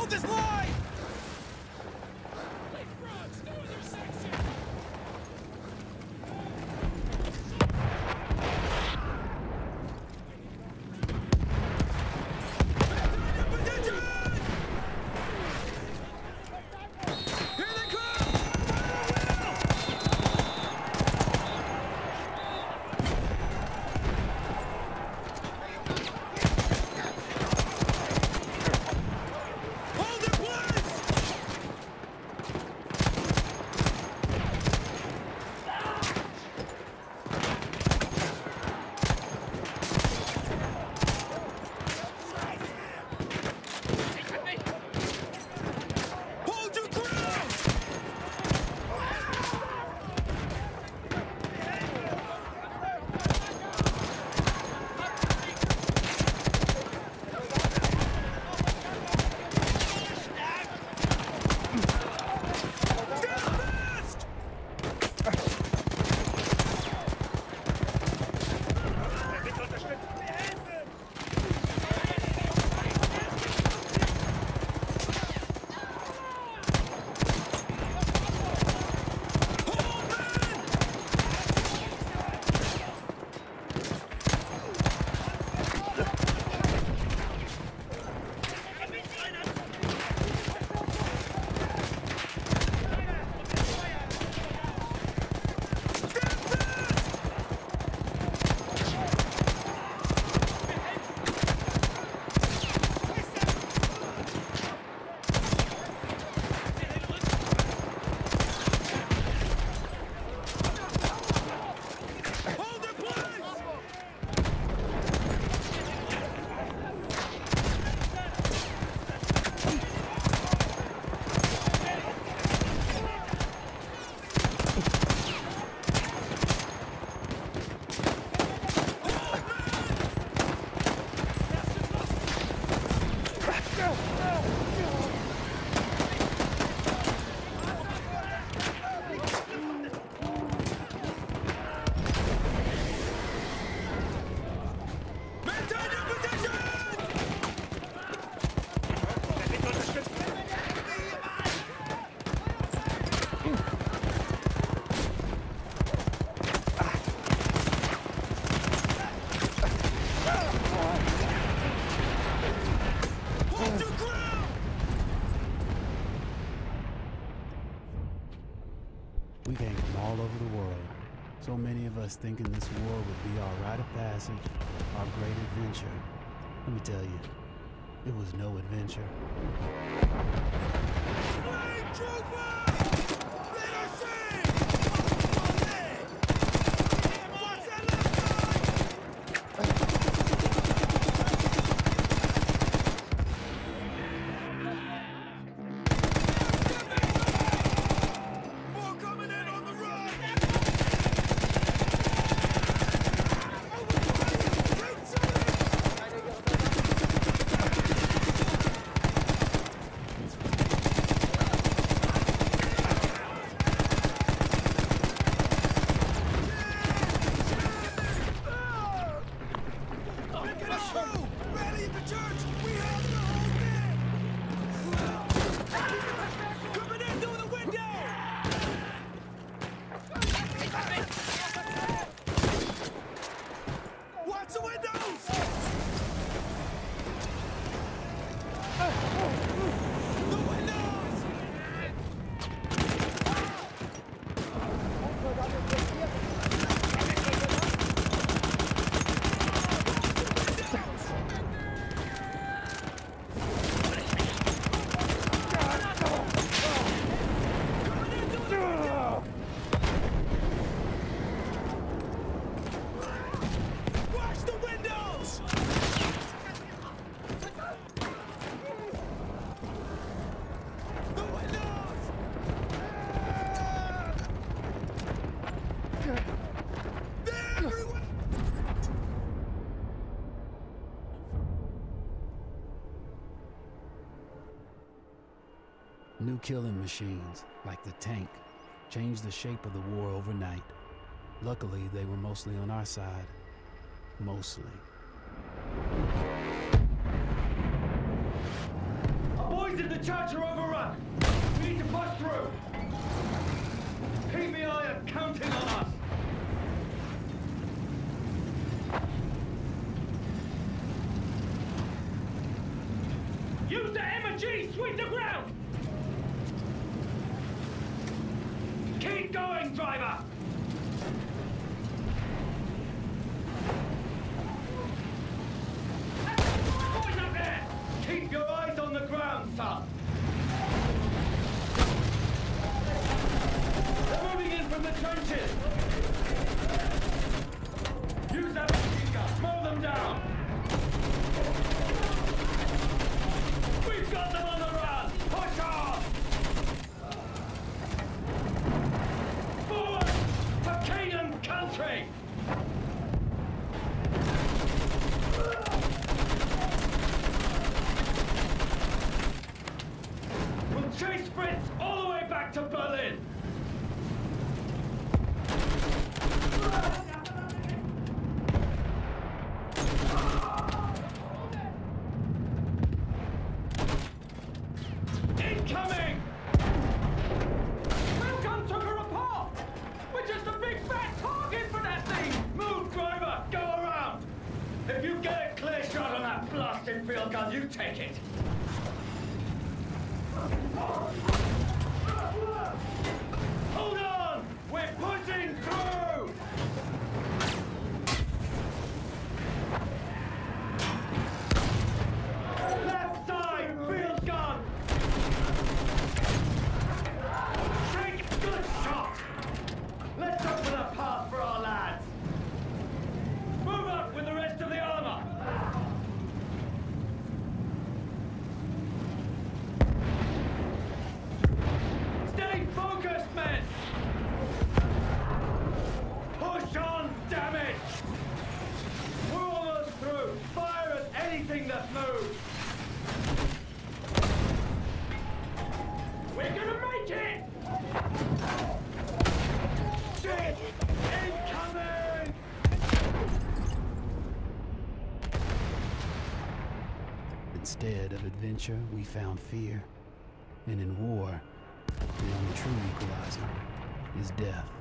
Hold this line! We came from all over the world. So many of us thinking this war would be our rite of passage, our great adventure. Let me tell you, it was no adventure. Flying troopers! Let us in! Watch that left side! More coming in on the right! New killing machines, like the tank, changed the shape of the war overnight. Luckily, they were mostly on our side. Mostly. Our boys in Captain, the church are overrun. We need to push through. PBI are counting on us. Use the M&G, sweep the ground. Keep going, driver. Boys up there! Keep your eyes on the ground, son! They're moving in from the trenches! Use that machine gun! Mow them down! We've got them on the run! Push on! Forward! For Canaan country! We'll chase Fritz all the way back to Berlin! Incoming! Railgun took her apart! We're just a big fat target for that thing! Move, driver! Go around! If you get a clear shot on that blasted field gun, you take it! Hold on! We're pushing through! Left side! Field gun! Take good shot! Let's open a path for our lads! Move up with the rest of the armor! Stay focused, men! Push on, damn it! We're almost through! Fire at anything that moves! We're gonna make it! Shit! Incoming! Instead of adventure, we found fear. And in war, the only true equalizer is death.